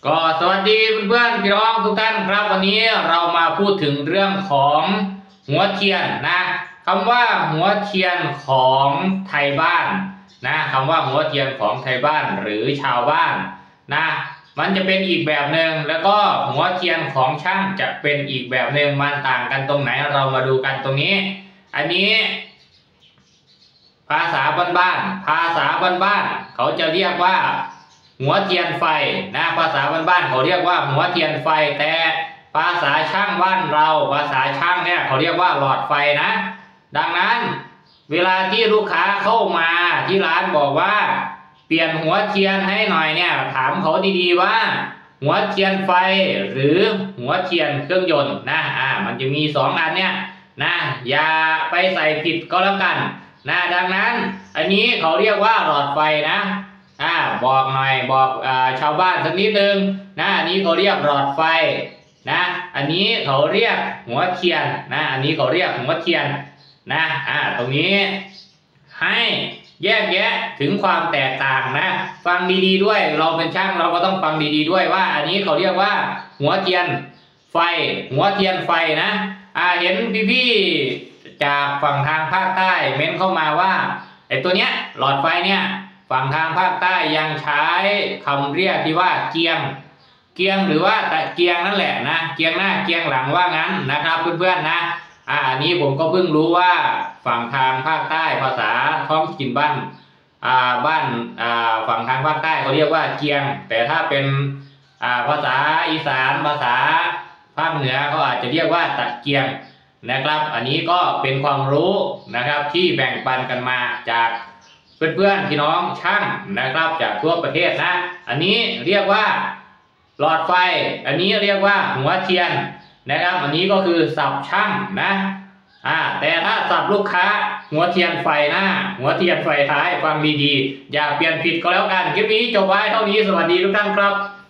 ก็สวัสดีเพื่อนๆพี่น้องทุกท่านครับวันนี้เรามาพูดถึงเรื่องของหัวเทียนนะคำว่าหัวเทียนของไทยบ้านนะคำว่าหัวเทียนของไทยบ้านหรือชาวบ้านนะมันจะเป็นอีกแบบหนึ่งแล้วก็หัวเทียนของช่างจะเป็นอีกแบบหนึ่งมันต่างกันตรงไหนเรามาดูกันตรงนี้อันนี้ภาษาบ้านๆเขาจะเรียกว่าหัวเทียนไฟนะภาษาบ้านๆเขาเรียกว่าหัวเทียนไฟแต่ภาษาช่างบ้านเราภาษาช่างเนี่ยเขาเรียกว่าหลอดไฟนะดังนั้นเวลาที่ลูกค้าเข้ามาที่ร้านบอกว่าเปลี่ยนหัวเทียนให้หน่อยเนี่ยถามเขาดีๆว่าหัวเทียนไฟหรือหัวเทียนเครื่องยนต์นะมันจะมี2อันเนี่ยนะอย่าไปใส่ผิดก็แล้วกันนะดังนั้นอันนี้เขาเรียกว่าหลอดไฟนะบอกหน่อยบอกชาวบ้านสักนิดนึงนะอันนี้เขาเรียกหลอดไฟนะอันนี้เขาเรียกหัวเทียนนะอันนี้เขาเรียกหัวเทียนนะตรงนี้ให้แยกแยะถึงความแตกต่างนะฟังดีๆด้วยเราเป็นช่างเราก็ต้องฟังดีๆด้วยว่าอันนี้เขาเรียกว่าหัวเทียนไฟนะเห็นพี่ๆจากฝั่งทางภาคใต้เม้นเข้ามาว่าไอ้ตัวเนี้ยหลอดไฟเนี่ยฝั่งทางภาคใต้ยังใช้คำเรียกที่ว่าเกียงหรือว่าตะเกียงนั่นแหละนะเกียงหน้าเกียงหลังว่างั้นนะครับเพื่อนๆนะอันนี้ผมก็เพิ่งรู้ว่าฝั่งทางภาคใต้ภาษาท้องถิ่นบ้านฝั่งทางภาคใต้เขาเรียกว่าเกียงแต่ถ้าเป็นภาษาอีสานภาษาภาคเหนือเขาอาจจะเรียกว่าตะเกียงนะครับอันนี้ก็เป็นความรู้นะครับที่แบ่งปันกันมาจากเพื่อนๆพี่น้องช่างนะครับจากทั่วประเทศนะอันนี้เรียกว่าหลอดไฟอันนี้เรียกว่าหัวเทียนนะครับอันนี้ก็คือศัพท์ช่างนะแต่ถ้าศัพท์ลูกค้าหัวเทียนไฟหน้าหัวเทียนไฟท้ายฟังดีๆอย่าเปลี่ยนผิดก็แล้วกันคลิปนี้จบไว้เท่านี้สวัสดีทุกท่านครับ